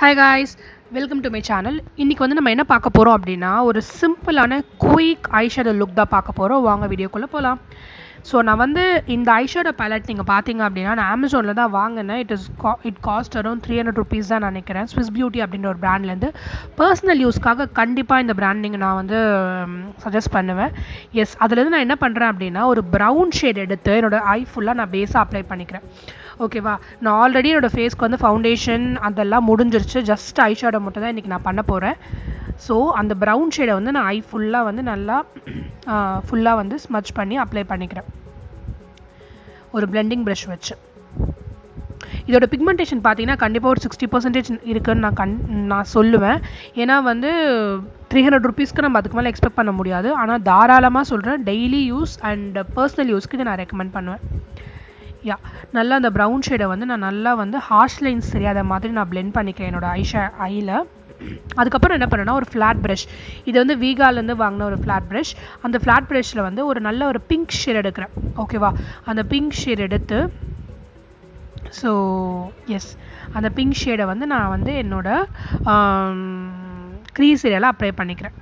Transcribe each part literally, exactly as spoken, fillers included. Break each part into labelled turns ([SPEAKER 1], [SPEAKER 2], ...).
[SPEAKER 1] Hi guys, welcome to my channel. இன்னைக்கு வந்து நம்ம என்ன பார்க்க போறோம் அப்படினா ஒரு சிம்பிளான குயிக் ஐஷேடோ லுக் தான் பார்க்க போறோம். வாங்க வீடியோக்குள்ள போலாம். ஸோ நான் வந்து இந்த ஐஷேடோ பேலட் நீங்கள் பார்த்தீங்க அப்படின்னா நான் அமேசானில் தான் வாங்கினேன். It is it cost around three hundred rupees தான் நினைக்கிறேன். ஸ்விஸ் பியூட்டி அப்படின்ற ஒரு பிராண்ட்லேருந்து பர்சனல் யூஸ்க்காக கண்டிப்பாக இந்த பிராண்ட் நீங்கள் நான் வந்து சஜஸ்ட் பண்ணுவேன். எஸ், அதுலேருந்து நான் என்ன பண்ணுறேன் அப்படின்னா ஒரு ப்ரௌன் ஷேட் எடுத்து என்னோடய ஐ ஃபுல்லாக நான் பேஸாக அப்ளை பண்ணிக்கிறேன். ஓகேவா, நான் ஆல்ரெடி என்னோடய ஃபேஸ்க்கு வந்து ஃபவுண்டேஷன் அதெல்லாம் முடிஞ்சிருச்சு. ஜஸ்ட் ஐஷேடோ மட்டும் தான் இன்றைக்கி நான் பண்ண போகிறேன். ஸோ அந்த ப்ரௌன் ஷேடை வந்து நான் ஐ ஃபுல்லாக வந்து நல்லா ஃபுல்லாக வந்து ஸ்மச் பண்ணி அப்ளை பண்ணிக்கிறேன் ஒரு பிளெண்டிங் ப்ரஷ் வச்சு. இதோட பிக்மெண்டேஷன் பார்த்தீங்கன்னா கண்டிப்பாக ஒரு சிக்ஸ்டி பர்சன்டேஜ் இருக்குதுன்னு நான் கண் நான் சொல்லுவேன். ஏன்னா வந்து த்ரீ ஹண்ட்ரட் ருபீஸ்க்கு நம்ம அதுக்கு மேலே எக்ஸ்பெக்ட் பண்ண முடியாது. ஆனால் தாராளமாக சொல்கிறேன், டெய்லி யூஸ் அண்ட் பர்சனல் யூஸ்க்கு இதை நான் ரெக்கமெண்ட் பண்ணுவேன். யா, நல்லா அந்த ப்ரௌன் ஷேடை வந்து நான் நல்லா வந்து ஹார்ஷ் லைன்ஸ் தெரியாத மாதிரி நான் பிளெண்ட் பண்ணிக்கிறேன் என்னோடய ஐஷா ஐயில். அதுக்கப்புறம் என்ன பண்ணேன்னா ஒரு ஃப்ளாட் ப்ரஷ், இது வந்து வீகாலேருந்து வாங்கின ஒரு ஃப்ளாட் ப்ரஷ். அந்த ஃப்ளாட் ப்ரஷில் வந்து ஒரு நல்ல ஒரு பிங்க் ஷேட் எடுக்கிறேன். ஓகேவா, அந்த பிங்க் ஷேட் எடுத்து ஸோ எஸ் அந்த பிங்க் ஷேடை வந்து நான் வந்து என்னோடய க்ரீஸ் ஏரியாவில் அப்ளை பண்ணிக்கிறேன்.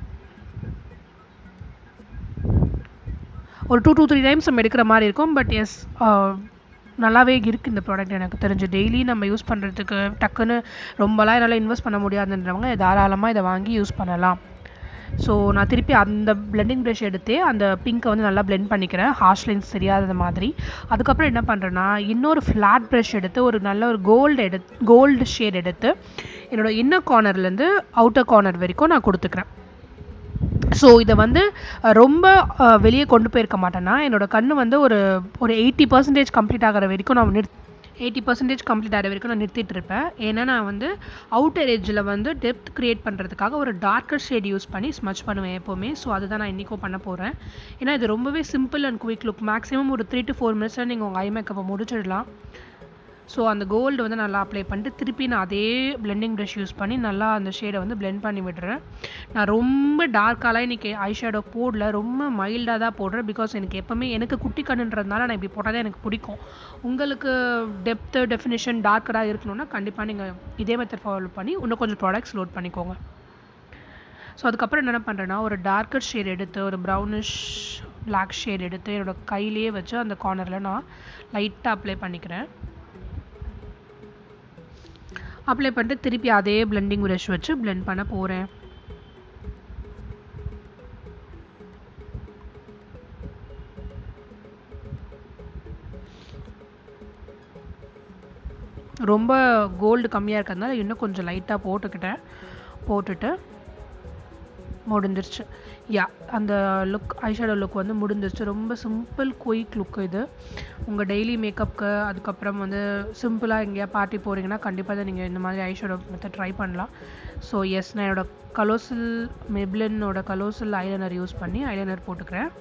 [SPEAKER 1] ஒரு டூ டூ த்ரீ டைம்ஸ் நம்ம எடுக்கிற மாதிரி இருக்கும். பட் எஸ், நல்லாவே இருக்குது இந்த ப்ராடக்ட். எனக்கு தெரிஞ்சு டெய்லி நம்ம யூஸ் பண்ணுறதுக்கு டக்குன்னு ரொம்பலாம் என்னால் இன்வெஸ்ட் பண்ண முடியாதுன்றவங்க தாராளமாக இதை வாங்கி யூஸ் பண்ணலாம். ஸோ நான் திருப்பி அந்த பிளெண்டிங் ப்ரஷ் எடுத்து அந்த பிங்க்கை வந்து நல்லா பிளெண்ட் பண்ணிக்கிறேன், ஹார்ஷ் லைன்ஸ் தெரியாத மாதிரி. அதுக்கப்புறம் என்ன பண்ணுறேன்னா இன்னொரு ஃப்ளாட் ப்ரஷ் எடுத்து ஒரு நல்ல ஒரு கோல்டு எடுத்து கோல்டு ஷேட் எடுத்து என்னோடய இன்னர் கார்னர்லேருந்து அவுட்டர் கார்னர் வரைக்கும் நான் கொடுத்துக்கிறேன். ஸோ இதை வந்து ரொம்ப வெளியே கொண்டு போயிருக்க மாட்டேன்னா என்னோடய கண்ணு வந்து ஒரு ஒரு எயிட்டி பர்சன்டேஜ் கம்ப்ளீட் ஆகிற வரைக்கும் நான் நிறுத் எயிட்டி பர்சன்டேஜ் கம்ப்ளீட் ஆகிற வரைக்கும் நான் நிறுத்திட்டு இருப்பேன். ஏன்னா நான் வந்து அவுட்டர் எட்ஜில் வந்து டெப்த் க்ரியேட் பண்ணுறதுக்காக ஒரு டார்க்கர் ஷேட் யூஸ் பண்ணி ஸ்மச் பண்ணுவேன் எப்போவுமே. ஸோ அதுதான் நான் இன்றைக்கும் பண்ண போகிறேன். ஏன்னா இது ரொம்பவே simple and quick look. Maximum ஒரு த்ரீ டு ஃபோர் மினிட்ஸில் நீங்கள் உங்கள் ஐ மேக்கப்பை முடிச்சிடலாம். ஸோ அந்த கோல்டு வந்து நல்லா அப்ளை பண்ணிட்டு திருப்பி நான் அதே பிளெண்டிங் ப்ரஷ் யூஸ் பண்ணி நல்லா அந்த ஷேடை வந்து பிளெண்ட் பண்ணி விடுறேன். நான் ரொம்ப டார்க்காலாம் இன்றைக்கி ஐ ஷேடோ போடல, ரொம்ப மைல்டாக தான் போடுறேன். பிகாஸ் எனக்கு எப்போவுமே எனக்கு குட்டி கண்ணுன்றதுனால நான் இப்படி போட்டால் தான் எனக்கு பிடிக்கும். உங்களுக்கு டெப்த்து டெஃபினிஷன் டார்க்கராக இருக்கணும்னா கண்டிப்பாக நீங்கள் இதே மெத்தட் ஃபாலோ பண்ணி இன்னும் கொஞ்சம் ப்ராடக்ட்ஸ் லோட் பண்ணிக்கோங்க. ஸோ அதுக்கப்புறம் என்ன பண்ணுறேன்னா ஒரு டார்க்கர் ஷேட் எடுத்து ஒரு ப்ரௌனிஷ் பிளாக் ஷேட் எடுத்து என்னோடய கையிலேயே வச்சு அந்த கார்னரில் நான் லைட்டாக அப்ளை பண்ணிக்கிறேன். அப்ளை பண்ணிட்டு திருப்பி அதே பிளெண்டிங் ப்ரஷ் வச்சு பிளெண்ட் பண்ண போகிறேன். ரொம்ப கோல்டு கம்மியாக இருக்கிறதுனால இன்னும் கொஞ்சம் லைட்டாக போட்டுக்கிட்டேன். போட்டுட்டு முடிஞ்சிருச்சு. யா, அந்த லுக் ஐஷேடோ லுக் வந்து முடிஞ்சிருச்சு. ரொம்ப சிம்பிள் குயிக் லுக் இது. உங்கள் டெய்லி மேக்கப்புக்கு அதுக்கப்புறம் வந்து சிம்பிளாக எங்கேயா பார்ட்டி போகிறீங்கன்னா கண்டிப்பாக தான் நீங்கள் இந்த மாதிரி ஐஷேடோ மெத்தட் ட்ரை பண்ணலாம். ஸோ எஸ், நான் என்னோடய கலோசல் மெப்ளினோட கலோசல் ஐலைனர் யூஸ் பண்ணி ஐலைனர் போட்டுக்கிறேன்.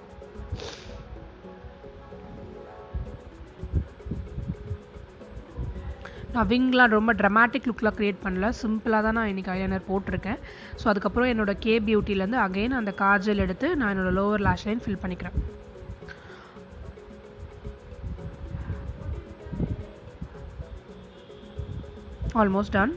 [SPEAKER 1] நான் விங்லாம் ரொம்ப ட்ரமாட்டிக் லுக்கில் க்ரியேட் பண்ணல, சிம்பிளாக தான் நான் இன்றைக்கி ஐலைனர் போட்டிருக்கேன். ஸோ அதுக்கப்புறம் என்னோடய கே பியூட்டிலேருந்து அகைன் அந்த காஜல் எடுத்து நான் என்னோடய லோவர் லேஷ் லைன் ஃபில் பண்ணிக்கிறேன். Almost done.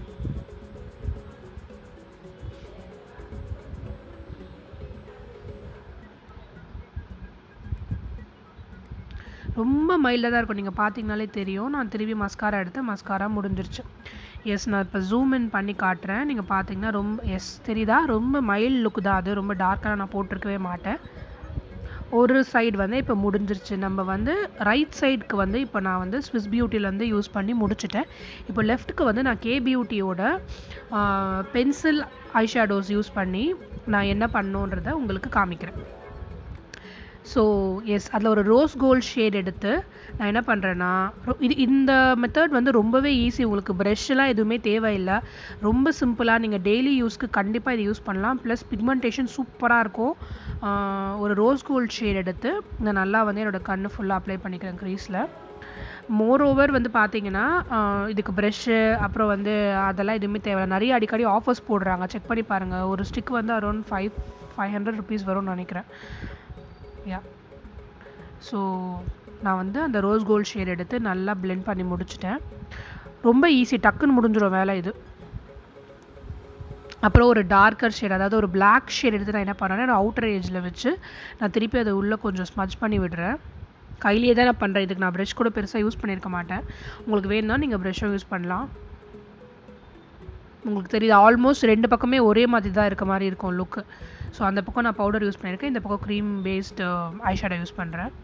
[SPEAKER 1] ரொம்ப மைல்டாக தான் இருக்கும், நீங்கள் பார்த்தீங்கனாலே தெரியும். நான் திரும்பி மஸ்காரா எடுத்து மஸ்காரா முடிஞ்சிருச்சு. எஸ், நான் இப்போ ஜூம் இன் பண்ணி காட்டுறேன். நீங்கள் பார்த்தீங்கன்னா ரொம்ப எஸ் தெரியுதா, ரொம்ப மைல்டு லுக் தான் அது. ரொம்ப டார்க்காக நான் போட்டிருக்கவே மாட்டேன். ஒரு சைடு வந்து இப்போ முடிஞ்சிருச்சு. நம்ம வந்து ரைட் சைடுக்கு வந்து இப்போ நான் வந்து ஸ்விஸ் பியூட்டிலேருந்து யூஸ் பண்ணி முடிச்சுட்டேன். இப்போ லெஃப்ட்டுக்கு வந்து நான் கே பியூட்டியோட பென்சில் ஐஷேடோஸ் யூஸ் பண்ணி நான் என்ன பண்ணணுன்றதை உங்களுக்கு காமிக்கிறேன். ஸோ எஸ், அதில் ஒரு ரோஸ் கோல்ட் ஷேட் எடுத்து நான் என்ன பண்ணுறேன்னா இது இந்த மெத்தட் வந்து ரொம்பவே ஈஸி. உங்களுக்கு ப்ரெஷ்ஷெலாம் எதுவுமே தேவையில்லை. ரொம்ப சிம்பிளாக நீங்கள் டெய்லி யூஸ்க்கு கண்டிப்பாக இதை யூஸ் பண்ணலாம். ப்ளஸ் பிக்மெண்டேஷன் சூப்பராக இருக்கும். ஒரு ரோஸ் கோல்ட் ஷேட் எடுத்து நான் நல்லா வந்து என்னோடய கண்ணு ஃபுல்லாக அப்ளை பண்ணிக்கிறேன் க்ரீஸில். மோர் ஓவர் வந்து பார்த்தீங்கன்னா இதுக்கு ப்ரெஷ்ஷு அப்புறம் வந்து அதெல்லாம் எதுவுமே தேவை. நிறைய அடிக்கடி ஆஃபர்ஸ் போடுறாங்க, செக் பண்ணி பாருங்கள். ஒரு ஸ்டிக் வந்து around five five hundred rupees வரும்னு நினைக்கிறேன். யா, ஸோ நான் வந்து அந்த ரோஸ் கோல்ட் ஷேட் எடுத்து நல்லா பிளெண்ட் பண்ணி முடிச்சிட்டேன். ரொம்ப ஈஸி, டக்குன்னு முடிஞ்சிடும் வேலை இது. அப்புறம் ஒரு டார்க்கர் ஷேட், அதாவது ஒரு பிளாக் ஷேட் எடுத்து நான் என்ன பண்ணுறேன்னா நான் அவுட்டர் ஏஜில் வச்சு நான் திருப்பி அதை உள்ளே கொஞ்சம் ஸ்மஜ் பண்ணி விடுறேன். கையிலேயே தான் நான் பண்ணுறேன், இதுக்கு நான் ப்ரஷ் கூட பெருசாக யூஸ் பண்ணியிருக்க மாட்டேன். உங்களுக்கு வேணும்னா நீங்கள் ப்ரஷ்ஷும் யூஸ் பண்ணலாம். உங்களுக்கு தெரியுது ஆல்மோஸ்ட் ரெண்டு பக்கமே ஒரே மாதிரி தான் இருக்க மாதிரி இருக்கும் லுக்கு. ஸோ அந்த பக்கம் நான் பவுடர் யூஸ் பண்ணியிருக்கேன், இந்த பக்கம் க்ரீம் பேஸ்டு ஐஷேடோ யூஸ் பண்ணுறேன்.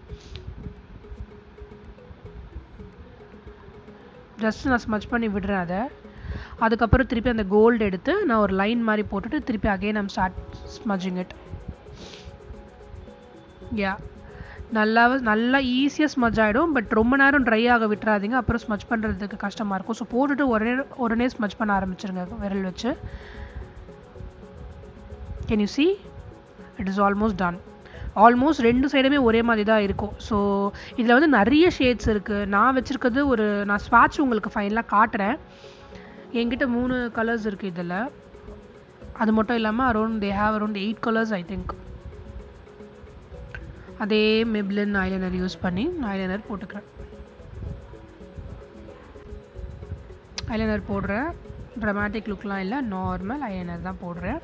[SPEAKER 1] ஜஸ்ட் நான் ஸ்மச் பண்ணி விடுறேன் அதை. அதுக்கப்புறம் திருப்பி அந்த கோல்டு எடுத்து நான் ஒரு லைன் மாதிரி போட்டுட்டு திருப்பி again I'm start smudging it. Yeah நல்லா நல்லா ஈஸியாக ஸ்மஜ் ஆகிடும். பட் ரொம்ப நேரம் ட்ரை ஆக விட்டுறாதீங்க, அப்புறம் ஸ்மஜ் பண்ணுறதுக்கு கஷ்டமாக இருக்கும். ஸோ போட்டுட்டு உடனே உடனே ஸ்மஜ் பண்ண ஆரம்பிச்சிருங்க விரல் வச்சு. Can you see it is almost done. Almost ரெண்டு சைடுமே ஒரே மாதிரி தான் இருக்கும். ஸோ இதில் வந்து நிறைய ஷேட்ஸ் இருக்குது. நான் வச்சுருக்கிறது ஒரு நான் ஸ்வாட்ச் உங்களுக்கு ஃபைனலாக காட்டுறேன். என்கிட்ட மூணு கலர்ஸ் இருக்குது இதில். அது மட்டும் இல்லாமல் around they have around eight colours I think. அதே மெப்ளின் ஐலைனர் யூஸ் பண்ணி ஐலைனர் போட்டுக்கிறேன். ஐலைனர் போடுறேன், ட்ராமாட்டிக் லுக்லாம் இல்லை, நார்மல் ஐலைனர் தான் போடுறேன்.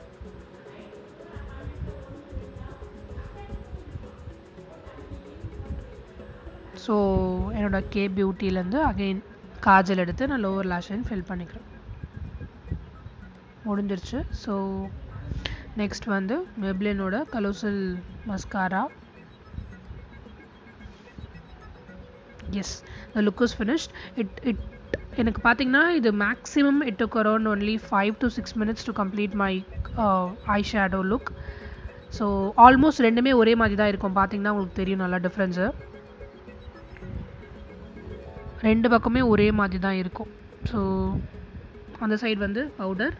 [SPEAKER 1] ஸோ என்னோட கே பியூட்டிலேருந்து அகெயின் காஜல் எடுத்து நான் லோவர் லேஷ் லைன் ஃபில் பண்ணிக்கிறேன். முடிஞ்சிருச்சு. ஸோ நெக்ஸ்ட் வந்து மெப்ளினோட colossal mascara. Yes, the look is finished. It it எனக்கு பார்த்தீங்கன்னா இது maximum it took around only five to six minutes to complete my eye shadow look. So almost ரெண்டுமே ஒரே மாதிரி தான் இருக்கும். பார்த்தீங்கன்னா உங்களுக்கு தெரியும் நல்லா டிஃப்ரென்ஸு. ரெண்டு பக்கமே ஒரே மாதிரி தான் இருக்கும். ஸோ அந்த சைடு வந்து பவுடர்,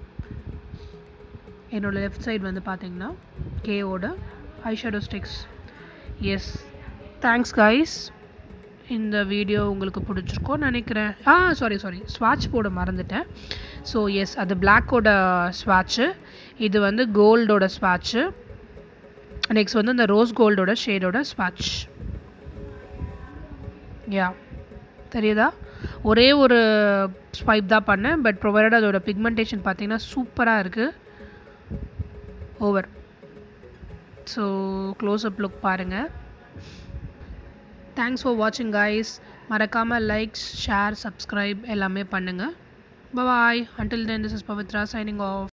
[SPEAKER 1] என்னோடய லெஃப்ட் சைடு வந்து பார்த்தீங்கன்னா கேவோட eyeshadow sticks. Yes, thanks guys. இந்த வீடியோ உங்களுக்கு பிடிச்சிருக்கோன்னு நினைக்கிறேன். ஆ சாரி சாரி ஸ்வாட்ச் போட மறந்துட்டேன். ஸோ எஸ், அது பிளாக்கோட ஸ்வாட்சு, இது வந்து கோல்டோட ஸ்வாட்சு, நெக்ஸ்ட் வந்து இந்த ரோஸ் கோல்டோட ஷேடோட ஸ்வாட்ச். யா தெரியுதா? ஒரே ஒரு ஸ்வைப் தான் பண்ணேன், பட் ப்ரொவைடட் அதோட பிக்மெண்டேஷன் பார்த்தீங்கன்னா சூப்பராக இருக்குது. ஓவர். ஸோ க்ளோஸ்அப் லுக் பாருங்கள். தேங்க்ஸ் ஃபார் வாட்சிங் கைஸ். மறக்காமல் லைக்ஸ், ஷேர், சப்ஸ்கிரைப் எல்லாமே பண்ணுங்கள். பாய். Until then, this is Pavitra signing off.